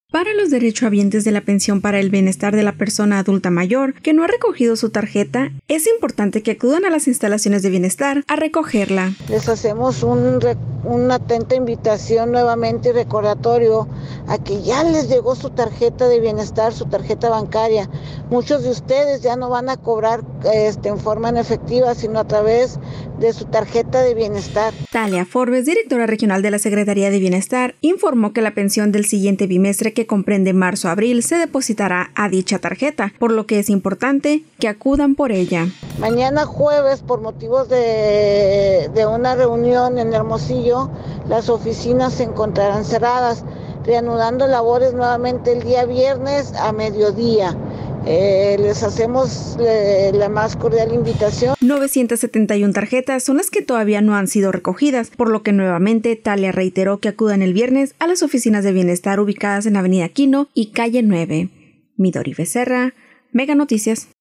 Para los derechohabientes de la pensión para el bienestar de la persona adulta mayor que no ha recogido su tarjeta, es importante que acudan a las instalaciones de bienestar a recogerla. Les hacemos una atenta invitación nuevamente y recordatorio a que ya les llegó su tarjeta de bienestar, su tarjeta bancaria. Muchos de ustedes ya no van a cobrar en forma efectiva, sino a través de su tarjeta de bienestar. Talia Forbes, directora regional de la Secretaría de Bienestar, informó que la pensión del siguiente bimestre, que comprende marzo-abril, se depositará a dicha tarjeta, por lo que es importante que acudan por ella. Mañana jueves, por motivos de una reunión en Hermosillo, las oficinas se encontrarán cerradas, reanudando labores nuevamente el día viernes a mediodía. Les hacemos la más cordial invitación. 971 tarjetas son las que todavía no han sido recogidas, por lo que nuevamente Talia reiteró que acudan el viernes a las oficinas de bienestar ubicadas en Avenida Quino y Calle 9. Midori Becerra, Mega Noticias.